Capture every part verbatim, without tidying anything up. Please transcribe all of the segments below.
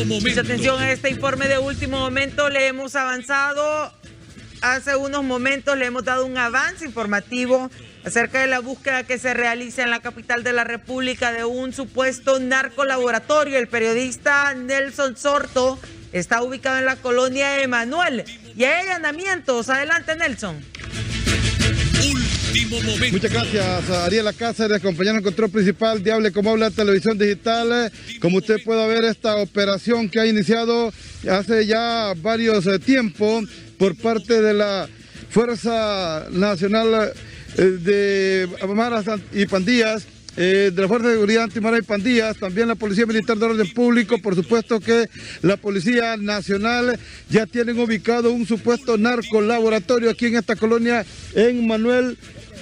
Mucha atención a este informe de último momento. Le hemos avanzado hace unos momentos, le hemos dado un avance informativo acerca de la búsqueda que se realiza en la capital de la República de un supuesto narcolaboratorio. El periodista Nelson Sorto está ubicado en la colonia Emanuel y hay allanamientos. Adelante, Nelson. Muchas gracias, Ariela Cáceres, compañero en control principal de Hable Como Habla Televisión Digital. Como usted puede ver, esta operación que ha iniciado hace ya varios eh, tiempos por parte de la Fuerza Nacional eh, de Maras y Pandillas, Eh, de la Fuerza de Seguridad Antimara y Pandillas, también la Policía Militar de Orden Público, por supuesto que la Policía Nacional ya tienen ubicado un supuesto narcolaboratorio aquí en esta colonia en Manuel,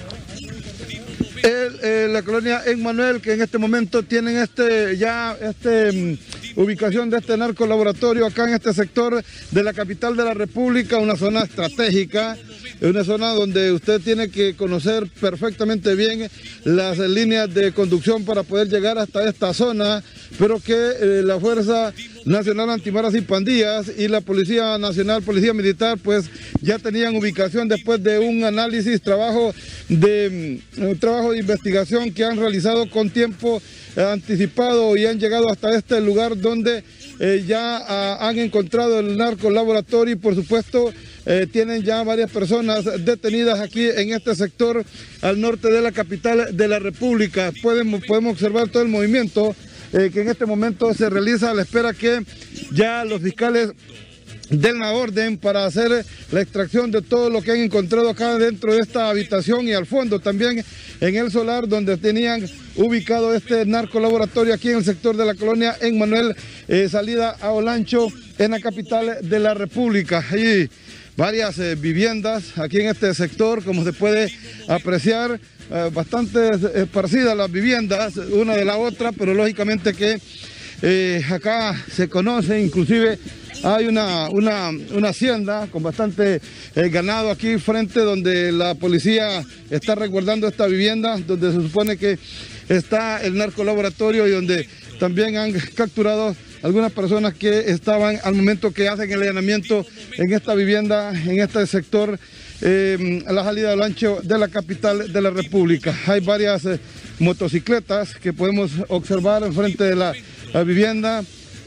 el, eh, la colonia en Manuel, que en este momento tienen este ya este um, ubicación de este narcolaboratorio acá en este sector de la capital de la República, una zona estratégica. Es una zona donde usted tiene que conocer perfectamente bien las líneas de conducción para poder llegar hasta esta zona, pero que eh, la Fuerza Nacional Antimaras y Pandillas y la Policía Nacional, Policía Militar, pues ya tenían ubicación después de un análisis, trabajo de, un trabajo de investigación que han realizado con tiempo eh, anticipado y han llegado hasta este lugar donde eh, ya ah, han encontrado el narcolaboratorio y por supuesto Eh, tienen ya varias personas detenidas aquí en este sector al norte de la capital de la República. Podemos, podemos observar todo el movimiento eh, que en este momento se realiza a la espera que ya los fiscales den la orden para hacer la extracción de todo lo que han encontrado acá dentro de esta habitación y al fondo también en el solar donde tenían ubicado este narcolaboratorio aquí en el sector de la colonia en Manuel, eh, salida a Olancho en la capital de la República. Y varias eh, viviendas aquí en este sector, como se puede apreciar, eh, bastante esparcidas las viviendas, una de la otra, pero lógicamente que eh, acá se conoce, inclusive hay una, una, una hacienda con bastante eh, ganado aquí frente donde la policía está resguardando esta vivienda, donde se supone que está el narcolaboratorio y donde también han capturado algunas personas que estaban al momento que hacen el allanamiento en esta vivienda, en este sector, eh, a la salida del ancho de la capital de la República. Hay varias eh, motocicletas que podemos observar enfrente de la, la vivienda.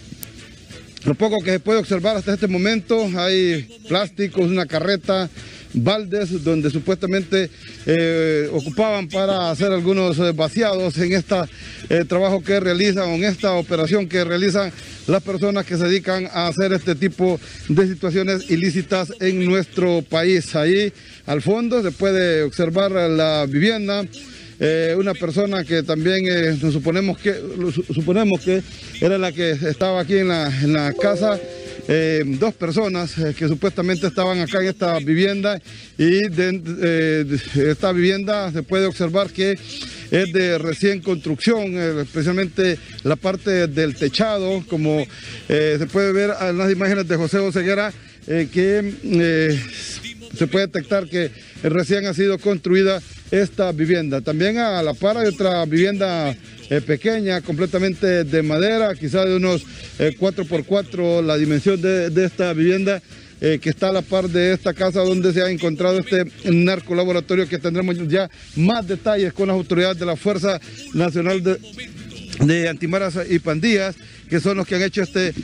Lo poco que se puede observar hasta este momento, hay plásticos, una carreta, baldes donde supuestamente eh, ocupaban para hacer algunos eh, vaciados en este eh, trabajo que realizan, o en esta operación que realizan las personas que se dedican a hacer este tipo de situaciones ilícitas en nuestro país. Ahí al fondo se puede observar la vivienda. Eh, una persona que también eh, nos suponemos que suponemos que era la que estaba aquí en la, en la casa. Eh, dos personas eh, que supuestamente estaban acá en esta vivienda y de, eh, de esta vivienda se puede observar que es de recién construcción, eh, especialmente la parte del techado, como eh, se puede ver en las imágenes de José Oseguera, eh, que eh, se puede detectar que recién ha sido construida esta vivienda. También a la par hay otra vivienda eh, pequeña, completamente de madera, quizá de unos eh, cuatro por cuatro la dimensión de, de esta vivienda, eh, que está a la par de esta casa donde se ha encontrado este narcolaboratorio, que tendremos ya más detalles con las autoridades de la Fuerza Nacional de, de Antimaras y Pandillas, que son los que han hecho este,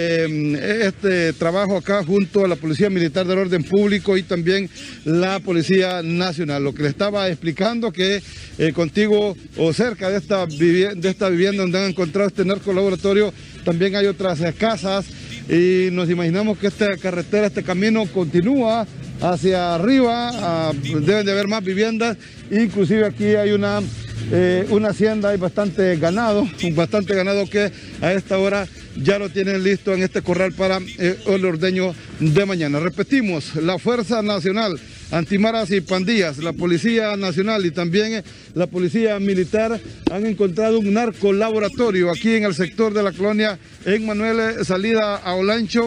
eh, este trabajo acá junto a la Policía Militar del Orden Público y también la Policía Nacional. Lo que le estaba explicando que eh, contigo o cerca de esta, de esta vivienda donde han encontrado este narcolaboratorio también hay otras eh, casas y nos imaginamos que esta carretera, este camino continúa hacia arriba, a, deben de haber más viviendas, inclusive aquí hay una... Eh, una hacienda, hay bastante ganado, bastante ganado que a esta hora ya lo tienen listo en este corral para eh, el ordeño de mañana. Repetimos, la Fuerza Nacional Antimaras y Pandillas, la Policía Nacional y también eh, la Policía Militar han encontrado un narcolaboratorio aquí en el sector de la colonia en Manuel, salida a Olancho,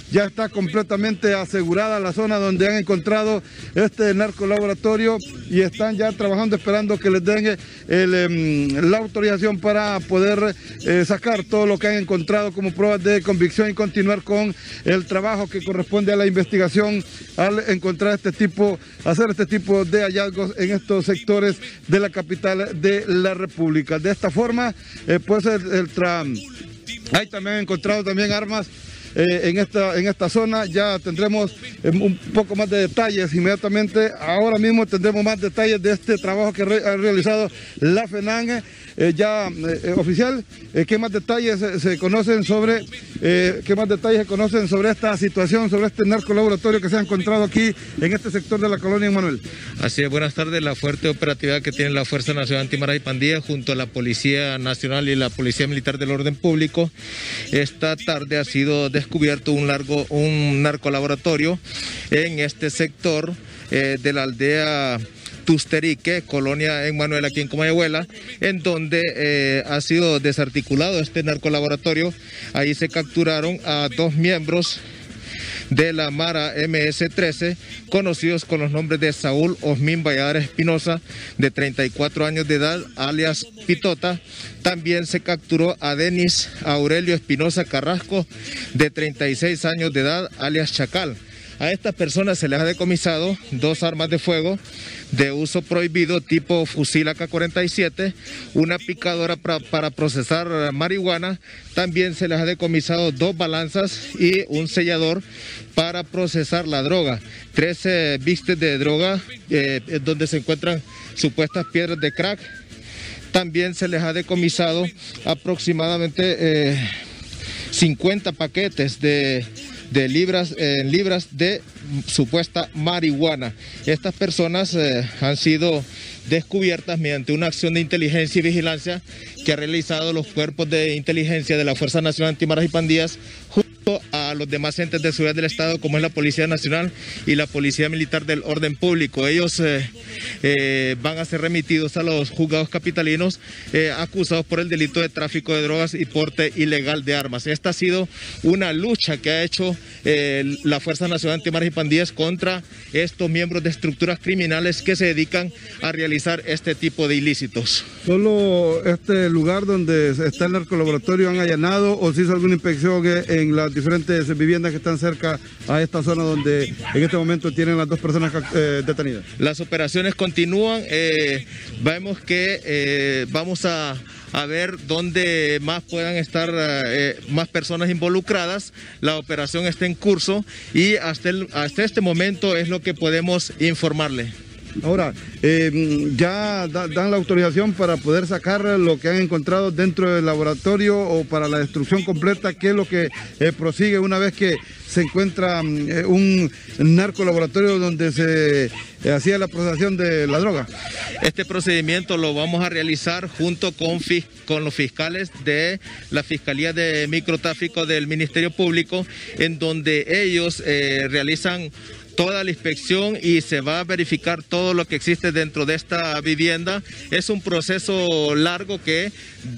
ya está completamente asegurada la zona donde han encontrado este narcolaboratorio y están ya trabajando esperando que les den el, el, la autorización para poder eh, sacar todo lo que han encontrado como pruebas de convicción y continuar con el trabajo que corresponde a la investigación al encontrar este tipo, hacer este tipo de hallazgos en estos sectores de la capital de la República. De esta forma, eh, pues el, el tra... hay también encontrado también armas Eh, en, esta, en esta zona. Ya tendremos eh, un poco más de detalles inmediatamente. Ahora mismo tendremos más detalles de este trabajo que re, ha realizado la FENAN eh, ya eh, oficial. Eh, ¿Qué más detalles se, se conocen sobre eh, qué más detalles se conocen sobre esta situación, sobre este narcolaboratorio que se ha encontrado aquí en este sector de la colonia Emmanuel? Así es, buenas tardes. La fuerte operatividad que tiene la Fuerza Nacional Antimaras y Pandillas junto a la Policía Nacional y la Policía Militar del Orden Público esta tarde ha sido de descubierto un largo un narcolaboratorio en este sector eh, de la aldea Tusterique, colonia Emmanuel, aquí en Comayagüela, en donde eh, ha sido desarticulado este narcolaboratorio. Ahí se capturaron a dos miembros de la Mara M S trece, conocidos con los nombres de Saúl Osmín Valladares Espinosa, de treinta y cuatro años de edad, alias Pitota. También se capturó a Denis Aurelio Espinosa Carrasco, de treinta y seis años de edad, alias Chacal. A estas personas se les ha decomisado dos armas de fuego de uso prohibido tipo fusil A K cuarenta y siete, una picadora para, para procesar marihuana. También se les ha decomisado dos balanzas y un sellador para procesar la droga. trece vistes de droga eh, donde se encuentran supuestas piedras de crack. También se les ha decomisado aproximadamente eh, cincuenta paquetes de... de libras en eh, libras de supuesta marihuana. Estas personas eh, han sido descubiertas mediante una acción de inteligencia y vigilancia que ha realizado los cuerpos de inteligencia de la Fuerza Nacional Antimaras y Pandillas junto a los demás entes de seguridad del Estado, como es la Policía Nacional y la Policía Militar del Orden Público. Ellos eh, eh, van a ser remitidos a los juzgados capitalinos eh, acusados por el delito de tráfico de drogas y porte ilegal de armas. Esta ha sido una lucha que ha hecho eh, la Fuerza Nacional Antimaras y Pandillas contra estos miembros de estructuras criminales que se dedican a realizar este tipo de ilícitos. ¿Solo este lugar donde está el narcolaboratorio han allanado o se hizo alguna inspección en las diferentes viviendas que están cerca a esta zona donde en este momento tienen las dos personas eh, detenidas? Las operaciones continúan, eh, vemos que eh, vamos a a ver dónde más puedan estar eh, más personas involucradas. La operación está en curso y hasta, el, hasta este momento es lo que podemos informarle. Ahora, eh, ¿ya da, dan la autorización para poder sacar lo que han encontrado dentro del laboratorio o para la destrucción completa? ¿Qué es lo que eh, prosigue una vez que se encuentra eh, un narcolaboratorio donde se eh, hacía la procesación de la droga? Este procedimiento lo vamos a realizar junto con, con los fiscales de la Fiscalía de Microtráfico del Ministerio Público, en donde ellos eh, realizan toda la inspección y se va a verificar todo lo que existe dentro de esta vivienda. Es un proceso largo que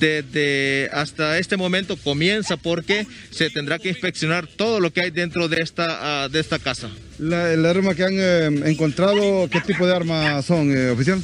desde hasta este momento comienza porque se tendrá que inspeccionar todo lo que hay dentro de esta, uh, de esta casa. La, el arma que han eh, encontrado, ¿qué tipo de armas son, eh, oficial?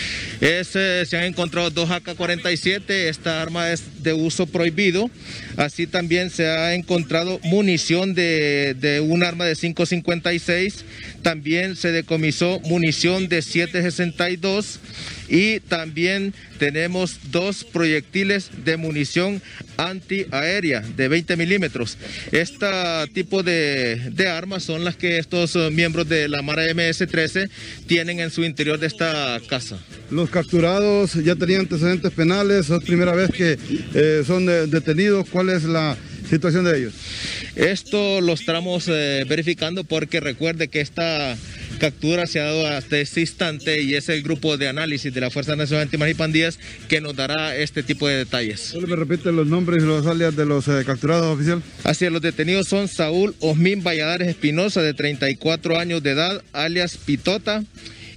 Es, eh, se han encontrado dos A K cuarenta y siete, esta arma es de uso prohibido. Así también se ha encontrado munición de, de un arma de cinco cincuenta y seis, también se decomisó munición de siete sesenta y dos y también tenemos dos proyectiles de munición antiaérea de veinte milímetros. Este tipo de, de armas son las que estos miembros de la Mara M S trece tienen en su interior de esta casa. Los capturados ya tenían antecedentes penales, es primera vez que eh, son de, detenidos. ¿Cuál es la situación de ellos? Esto lo estamos eh, verificando porque recuerde que esta captura se ha dado hasta este instante y es el grupo de análisis de la Fuerza Nacional Antimaras y Pandillas que nos dará este tipo de detalles. ¿Solo me repiten los nombres y los alias de los eh, capturados, oficial? Así es, los detenidos son Saúl Osmín Valladares Espinosa, de treinta y cuatro años de edad, alias Pitota,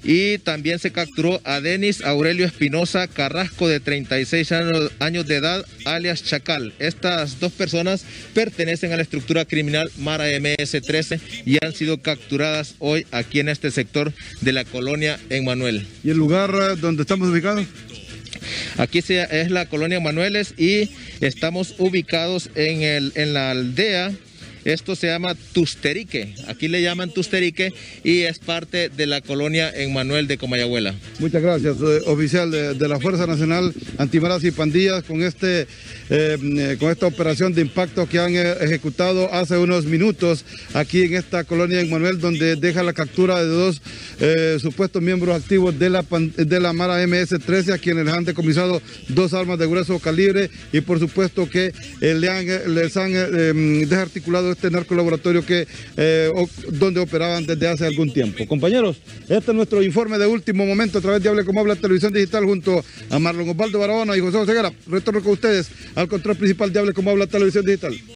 y también se capturó a Denis Aurelio Espinosa Carrasco, de treinta y seis años de edad, alias Chacal. Estas dos personas pertenecen a la estructura criminal Mara M S trece y han sido capturadas hoy aquí en este sector de la colonia Emmanuel. ¿Y el lugar donde estamos ubicados? Aquí es la colonia Manueles y estamos ubicados en, el, en la aldea. Esto se llama Tusterique, aquí le llaman Tusterique y es parte de la colonia Emmanuel de Comayagüela. Muchas gracias, eh, oficial de, de la Fuerza Nacional Antimaras y Pandillas, con, este, eh, con esta operación de impacto que han eh, ejecutado hace unos minutos aquí en esta colonia Emmanuel, donde deja la captura de dos eh, supuestos miembros activos de la, de la Mara M S trece, a quienes les han decomisado dos armas de grueso calibre y por supuesto que eh, le han, les han eh, desarticulado este narcolaboratorio que, eh, o, donde operaban desde hace algún tiempo. Compañeros, este es nuestro informe de último momento a través de Hable Como Habla Televisión Digital, junto a Marlon Osvaldo Barahona y José Oseguera. Retorno con ustedes al control principal de Hable Como Habla Televisión Digital.